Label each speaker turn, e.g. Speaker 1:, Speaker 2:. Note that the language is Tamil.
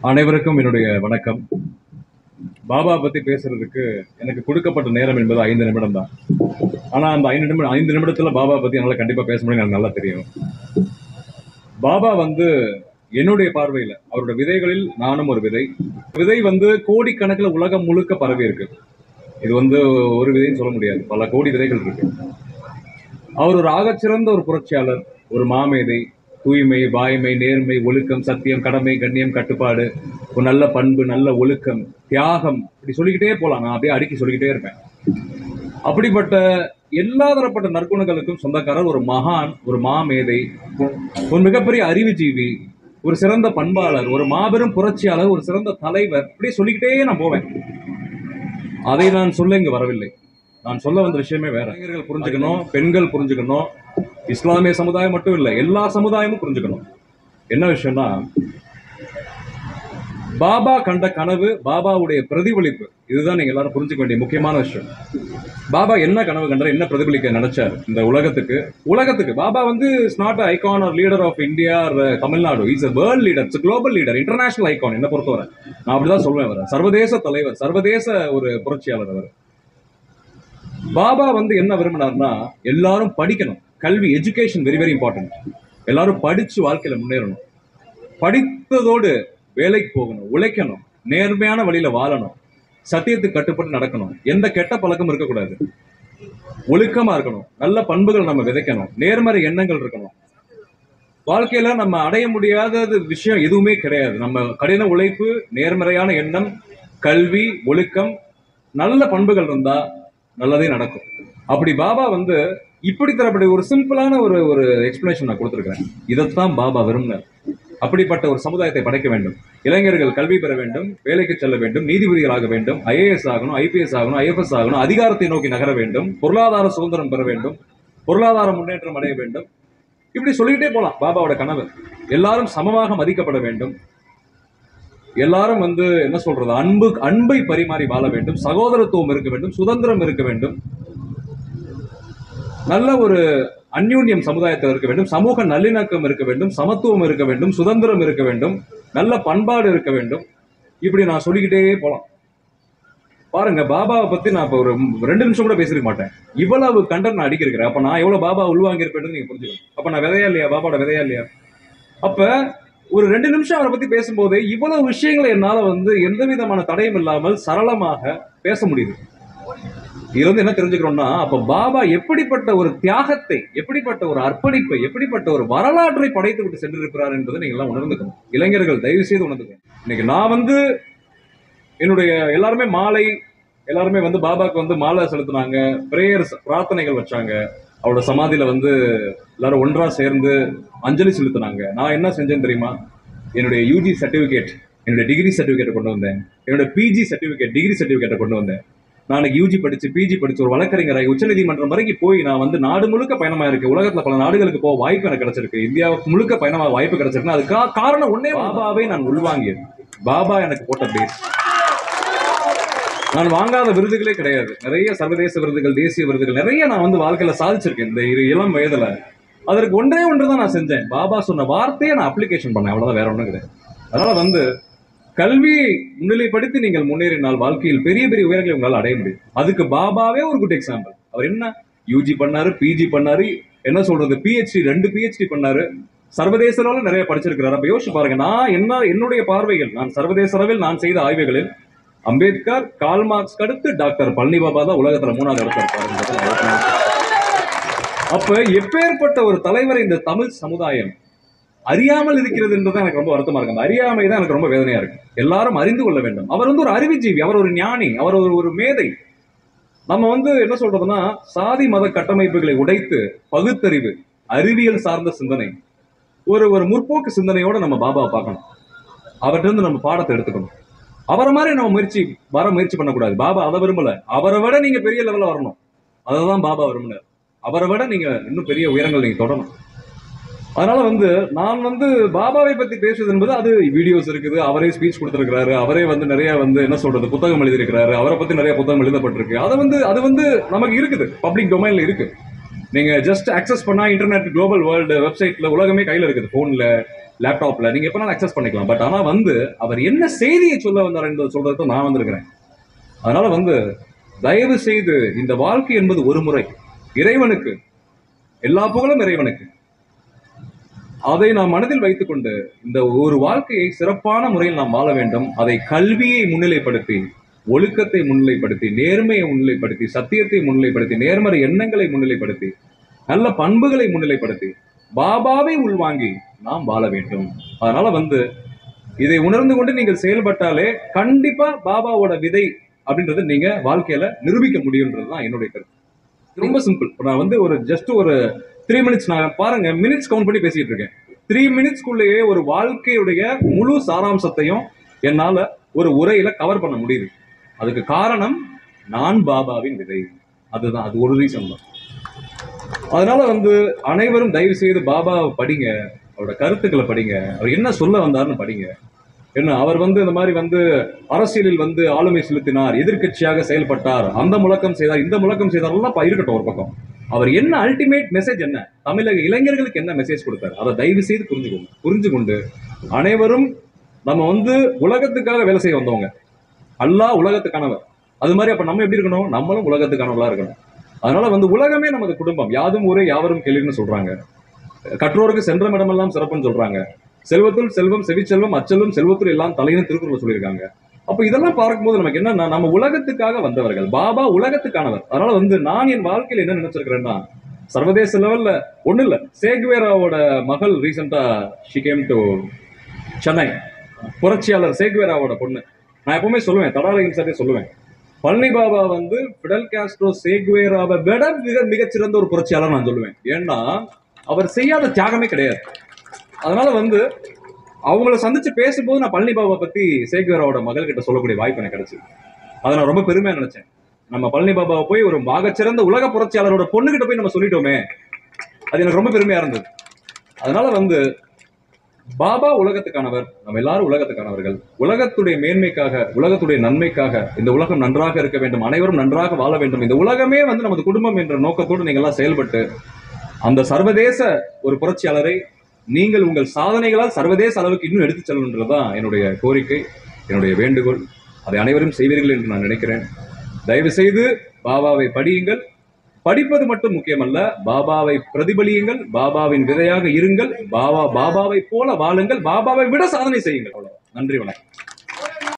Speaker 1: அனைவருக்கும் என்னுடைய வணக்கம். பாபா பத்தி பேசுறதுக்கு எனக்கு கொடுக்கப்பட்ட நேரம் என்பது 5 நிமிடம் தான். ஆனா அந்த 5 நிமிடத்துல பாபா பத்தி என்னால கண்டிப்பா பேச முடியும், எனக்கு நல்லா தெரியும். பாபா என்னுடைய பார்வையில அவருடைய விதைகளில் நானும் ஒரு விதை. விதை கோடிக்கணக்கில் உலகம் முழுக்க பரவி இருக்கு. இது ஒரு விதைன்னு சொல்ல முடியாது, பல கோடி விதைகள் இருக்கு. அவர் ஒரு ஆகச்சிறந்த ஒரு புரட்சியாளர், ஒரு மாமேதை, தூய்மை, வாய்மை, நேர்மை, ஒழுக்கம், சத்தியம், கடமை, கண்ணியம், கட்டுப்பாடு, ஒரு நல்ல பண்பு, நல்ல ஒழுக்கம், தியாகம், இப்படி சொல்லிக்கிட்டே போலாம். நான் அப்படியே அடுக்கி சொல்லிக்கிட்டே இருப்பேன். அப்படிப்பட்ட எல்லா தரப்பட்ட நற்குணங்களுக்கும் சொந்தக்காரர், ஒரு மகான், ஒரு மாமேதை, ஒரு மிகப்பெரிய அறிவுஜீவி, ஒரு சிறந்த பண்பாளர், ஒரு மாபெரும் புரட்சியாளர், ஒரு சிறந்த தலைவர், இப்படியே சொல்லிக்கிட்டே நான் போவேன். அதை நான் சொல்ல இங்கு வரவில்லை. நான் சொல்ல வந்த விஷயமே வேற. இளைஞர்கள் புரிஞ்சுக்கணும், பெண்கள் புரிஞ்சுக்கணும், இஸ்லாமிய சமுதாயம் மட்டும் இல்லை, எல்லா சமுதாயமும் புரிஞ்சுக்கணும். என்ன விஷயம்னா, பாபா கண்ட கனவு, பாபாவுடைய பிரதிபலிப்பு, இதுதான் நீங்க எல்லாரும் புரிஞ்சுக்க வேண்டிய முக்கியமான விஷயம். பாபா என்ன கனவு கண்டார், என்ன பிரதிபலிக்க நினைச்சார் இந்த உலகத்துக்கு Baba is not icon or leader of India or Tamil Nadu. Is a world leader, it's global leader, international icon. என்ன பொறுத்தவரை நான் அப்படிதான் சொல்லுவேன். அவர் சர்வதேச தலைவர், சர்வதேச ஒரு புரட்சியாளர். அவர் பாபா என்ன விரும்பினார்னா, எல்லாரும் படிக்கணும். கல்வி, எஜுகேஷன் வெரி வெரி இம்பார்ட்டன்ட். எல்லாரும் படிச்சு வாழ்க்கையில முன்னேறணும். படித்ததோடு வேலைக்கு போகணும், உழைக்கணும், நேர்மையான வழியில வாழணும், சத்தியத்துக்கு கட்டுப்பட்டு நடக்கணும், எந்த கெட்ட பழக்கம் இருக்கக்கூடாது, ஒழுக்கமா இருக்கணும், நல்ல பண்புகள் நம்ம விதைக்கணும், நேர்மறை எண்ணங்கள் இருக்கணும். வாழ்க்கையில நம்ம அடைய முடியாத விஷயம் எதுவுமே கிடையாது. நம்ம கடின உழைப்பு, நேர்மறையான எண்ணம், கல்வி, ஒழுக்கம், நல்ல பண்புகள் இருந்தா நல்லதே நடக்கும். அப்படி பாபா இப்படி தரப்பட்ட ஒரு சிம்பிளான ஒரு எக்ஸ்பிளனேஷன் நான் கொடுத்துருக்கிறேன். இதைத்தான் பாபா விரும்பினார். அப்படிப்பட்ட ஒரு சமுதாயத்தை படைக்க வேண்டும். இளைஞர்கள் கல்வி பெற வேண்டும், வேலைக்கு செல்ல வேண்டும், நீதிபதிகளாக வேண்டும், IAS ஆகணும், IPS ஆகணும், IFS ஆகணும், அதிகாரத்தை நோக்கி நகர வேண்டும், பொருளாதார சுதந்திரம் பெற வேண்டும், பொருளாதார முன்னேற்றம் அடைய வேண்டும். இப்படி சொல்லிக்கிட்டே போலாம். பாபாவோட கனவு எல்லாரும் சமமாக மதிக்கப்பட வேண்டும், எல்லாரும் என்ன சொல்றது, அன்பை பரிமாறி வாழ வேண்டும், சகோதரத்துவம் இருக்க வேண்டும், சுதந்திரம் இருக்க வேண்டும், நல்ல ஒரு அந்யூன்யம் சமுதாயத்தில் இருக்க வேண்டும், சமூக நல்லிணக்கம் இருக்க வேண்டும், சமத்துவம் இருக்க வேண்டும், சுதந்திரம் இருக்க வேண்டும், நல்ல பண்பாடு இருக்க வேண்டும். இப்படி நான் சொல்லிக்கிட்டே போலாம். பாருங்க, பாபாவை பத்தி நான் இப்ப ஒரு 2 நிமிஷம் கூட பேசிருக்க மாட்டேன். இவ்வளவு கண்டென்ட் நான் அடிக்கிறேன். அப்ப நான் எவ்வளவு பாபா உள்வாங்கி இருப்பேன்னு நீங்க புரிஞ்சுக்கணும். அப்ப நான் விதையா இல்லையா, பாபாவோட விதையா இல்லையா? அப்ப ஒரு 2 நிமிஷம் அவரை பத்தி பேசும்போது இவ்வளவு விஷயங்களை என்னால எந்த விதமான தடையும் இல்லாமல் சரளமாக பேச முடியுது. இதுல என்ன தெரிஞ்சுக்கிறோம்னா, அப்ப பாபா எப்படிப்பட்ட ஒரு தியாகத்தை, எப்படிப்பட்ட ஒரு அர்ப்பணிப்பை, எப்படிப்பட்ட ஒரு வரலாற்றை படைத்து விட்டு சென்றிருக்கிறார் என்பதை நீங்க எல்லாம் உணர்ந்துக்கணும். இளைஞர்கள் தயவு செய்து உணர்ந்துக்கணும். இன்னைக்கு நான் என்னுடைய எல்லாருமே மாலை, எல்லாருமே பாபாக்கு மாலை செலுத்தினாங்க, பிரேயர்ஸ், பிரார்த்தனைகள் வச்சாங்க. அவரோட சமாதியில எல்லாரும் ஒன்றா சேர்ந்து அஞ்சலி செலுத்தினாங்க. நான் என்ன செஞ்சேன்னு தெரியுமா? என்னுடைய UG சர்டிபிகேட், என்னுடைய டிகிரி சர்டிபிகேட்டை கொண்டு வந்தேன். என்னோட PG சர்டிபிகேட், டிகிரி சர்டிபிகேட்டை கொண்டு வந்தேன். நான் UG படிச்சு, PG படிச்சு, ஒரு வழக்கறிஞராக உச்சநீதிமன்றம் வரைக்கும் போய் நான் நாடு முழுக்க பயணமா இருக்கு. உலகத்துல பல நாடுகளுக்கு போக வாய்ப்பு எனக்கு கிடைச்சிருக்கு. இந்தியாவுக்கு முழுக்க பயணமா வாய்ப்பு கிடைச்சிருக்கு. அதுக்காக காரணம் ஒன்னே, பாபாவை நான் உள்வாங்கியது. பாபா எனக்கு போட்ட பேர். நான் வாங்காத விருதுகளே கிடையாது. நிறைய சர்வதேச விருதுகள், தேசிய விருதுகள் நிறைய நான் வாழ்க்கையில சாதிச்சிருக்கேன் இந்த இளம் வயதுல. அதற்கு ஒன்றே ஒன்றுதான் நான் செஞ்சேன். பாபா சொன்ன வார்த்தையை நான் அப்ளிகேஷன் பண்ணேன், அவ்வளவுதான், வேற ஒண்ணும் கிடையாது. அதனால கல்வியை முன்னிலைப்படுத்தி நீங்கள் முன்னேறினால் வாழ்க்கையில் பெரிய பெரிய உயரங்களை உங்களால் அடைய முடியும். அதுக்கு பாபாவே ஒரு குட் எக்ஸாம்பிள். அவர் என்ன UG பண்ணாரு, PG பண்ணாரு, என்ன சொல்றது, PhD 2 PhD பண்ணாரு, சர்வதேச அளவில் நிறைய படிச்சிருக்கிறாரு. அப்ப யோசிச்சு பாருங்க, நான் என்னுடைய பார்வைகள், நான் சர்வதேச அளவில் நான் செய்த ஆய்வுகளில் அம்பேத்கர், கால் மார்க்ஸ் அடுத்து டாக்டர் பழனி பாபா தான் உலகத்துல 3வது இடத்துல இருப்பாரு. அப்ப எப்பேற்பட்ட ஒரு தலைவரை இந்த தமிழ் சமுதாயம் அறியாமல் இருக்கிறது என்றுதான் எனக்கு ரொம்ப வருத்தமா இருக்கு. அந்த அறியாமை தான் எனக்கு ரொம்ப வேதனையா இருக்கு. எல்லாரும் அறிந்து கொள்ள வேண்டும். அவர் ஒரு அறிவுஜீவி, அவர் ஒரு ஞானி, அவர் ஒரு மேதை. நம்ம என்ன சொல்றதுன்னா, சாதி மத கட்டமைப்புகளை உடைத்து பகுத்தறிவு, அறிவியல் சார்ந்த சிந்தனை, ஒரு முற்போக்கு சிந்தனையோட நம்ம பாபாவை பார்க்கணும். அவர்கிட்ட நம்ம பாடத்தை எடுத்துக்கணும். அவரை மாதிரி நம்ம முயற்சி பண்ணக்கூடாது. பாபா அதை விரும்பல. அவரை விட நீங்க பெரிய லெவல்ல வரணும், அதான் பாபா விரும்பினார். அவரை விட நீங்க இன்னும் பெரிய உயரங்கள் நீங்க தொடரணும். அதனால நான் பாபாவை பத்தி பேசுவது என்பது, அது வீடியோஸ் இருக்குது, அவரே ஸ்பீச் கொடுத்திருக்கிறாரு, அவரே நிறைய என்ன சொல்றது, புத்தகம் எழுதியிருக்கிறாரு, அவரை பத்தி நிறைய புத்தகம் எழுதப்பட்டிருக்கு. அது நமக்கு இருக்குது, பப்ளிக் டொமைன்ல இருக்கு. நீங்க ஜஸ்ட் அக்சஸ் பண்ணா இன்டர்நெட், குளோபல் வேர்ல்டு வெப்சைட்ல உலகமே கையில இருக்குது. போன்ல, லேப்டாப்ல நீங்க எப்பனாலும் அக்சஸ் பண்ணிக்கலாம். பட் ஆனா வந்து அவர் என்ன செய்தியை சொல்ல வந்தார் என்பது சொல்றது நான் வந்திருக்கிறேன். அதனால வந்து தயவு செய்து இந்த வாழ்க்கை என்பது ஒரு முறை, இறைவனுக்கு எல்லா புகழும் இறைவனுக்கு. அதை நாம் மனதில் வைத்துக் கொண்டு இந்த ஒரு வாழ்க்கையை சிறப்பான முறையில் நாம் வாழ வேண்டும். அதை கல்வியை முன்னிலைப்படுத்தி, ஒழுக்கத்தை முன்னிலைப்படுத்தி, நேர்மையை முன்னிலைப்படுத்தி, சத்தியத்தை முன்னிலைப்படுத்தி, நேர்மறை எண்ணங்களை முன்னிலைப்படுத்தி, நல்ல பண்புகளை முன்னிலைப்படுத்தி, பாபாவை உள்வாங்கி நாம் வாழ வேண்டும். அதனால வந்து இதை உணர்ந்து கொண்டு நீங்கள் செயல்பட்டாலே கண்டிப்பா பாபாவோட விதை அப்படின்றத நீங்க வாழ்க்கையில நிரூபிக்க முடியும்ன்றதுதான் என்னுடைய கருத்து. ரொம்ப சிம்பிள். நான் வந்து ஒரு ஜஸ்ட் ஒரு 3 மினிட்ஸ், நான் பாருங்க மினிட்ஸ் கவுண்ட் பண்ணி பேசிட்டு இருக்கேன். 3 மினிட்ஸ்க்குள்ளேயே ஒரு வாழ்க்கையுடைய முழு சாராம்சத்தையும் என்னால ஒரு உரையில கவர் பண்ண முடியுது. அதுக்கு காரணம் நான் பாபாவின் விதை. அதுதான், அது ஒரு ரீசன் தான். அதனால வந்து அனைவரும் தயவு செய்து பாபாவை படிங்க, அவரோட கருத்துக்களை படிங்க, அவர் என்ன சொல்ல வந்தாருன்னு படிங்க. என்ன அவர் வந்து இந்த மாதிரி வந்து அரசியலில் வந்து ஆளுமை செலுத்தினார், எதிர்க்கட்சியாக செயல்பட்டார், அந்த முழக்கம் செய்தார், இந்த முழக்கம் செய்தார் எல்லாம் இருக்கட்டும் ஒரு பக்கம். அவர் என்ன அல்டிமேட் மெசேஜ், என்ன தமிழக இளைஞர்களுக்கு என்ன மெசேஜ் கொடுத்தார், அதை தயவு செய்து புரிஞ்சு கொண்டு அனைவரும் நம்ம வந்து உலகத்துக்காக வேலை செய்ய வந்தவங்க. அல்லாஹ் உலகத்துக்கானவர். அது மாதிரி அப்ப நம்ம எப்படி இருக்கணும், நம்மளும் உலகத்துக்கானவர்களா இருக்கணும். அதனால வந்து உலகமே நமது குடும்பம். யாதும் ஊரே யாவரும் கேள்வின்னு சொல்றாங்க. கற்றோருக்கு சென்ற இடமெல்லாம் சிறப்புன்னு சொல்றாங்க. செல்வத்துள் செல்வம், செவிச்செல்வம், அச்செல்வம், செல்வத்துள் எல்லாம் தலைன்னு திருக்குறள் சொல்லியிருக்காங்க. அப்ப இதெல்லாம் பார்க்கும்போது நமக்கு என்னன்னா, நம்ம உலகத்துக்காக வந்தவர்கள், பாபா உலகத்துக்கானவர். அதனால வந்து நான் என் வாழ்க்கையில் என்ன நினைச்சிருக்கிறேன்னா, சர்வதேச லெவல்ல ஒண்ணு இல்ல, சேக்வேராவோட மகள் ரீசெண்டா ஷி கேம் டு சென்னை. புரட்சியாளர் சேக்வேராவோட பொண்ணு. நான் எப்பவுமே சொல்லுவேன், தடாலயம் சாரே சொல்லுவேன், பழனி பாபா வந்து பிடல் காஸ்ட்ரோ சேக்வேராவை விட மிகச்சிறந்த ஒரு புரட்சியாளர் நான் சொல்லுவேன். ஏன்னா அவர் செய்யாத தியாகமே கிடையாது. அதனால வந்து அவங்கள சந்திச்சு பேசும்போது நான் பழனி பாபா பத்தி சேக்வேராவோட மகள் கிட்ட சொல்லக்கூடிய வாய்ப்பு எனக்கு கிடைச்சது. அதை நான் ரொம்ப பெருமையா நினைச்சேன். நம்ம பழனி பாபாவை போய் ஒரு மிகச்சிறந்த உலக புரட்சியாளரோட பொண்ணுகிட்ட போய் நம்ம சொல்லிட்டோமே, அது எனக்கு ரொம்ப பெருமையா இருந்தது. அதனால வந்து பாபா உலகத்துக்கானவர், நம்ம எல்லாரும் உலகத்துக்கானவர்கள். உலகத்துடைய மேன்மைக்காக, உலகத்துடைய நன்மைக்காக, இந்த உலகம் நன்றாக இருக்க வேண்டும், அனைவரும் நன்றாக வாழ வேண்டும், இந்த உலகமே வந்து நமது குடும்பம் என்ற நோக்கத்தோடு நீங்க எல்லாம் செயல்பட்டு அந்த சர்வதேச ஒரு புரட்சியாளரை நீங்கள் உங்கள் சாதனைகளால் சர்வதேச அளவுக்கு இன்னும் எடுத்துச் செல்லணுன்றதுதான் என்னுடைய கோரிக்கை, என்னுடைய வேண்டுகோள். அதை அனைவரும் செய்வீர்கள் என்று நான் நினைக்கிறேன். தயவு செய்து பாபாவை படியுங்கள். படிப்பது மட்டும் முக்கியமல்ல, பாபாவை பிரதிபலியுங்கள், பாபாவின் விதையாக இருங்கள், பாபாவை போல வாழுங்கள், பாபாவை விட சாதனை செய்யுங்கள். அவ்வளவு. நன்றி, வணக்கம்.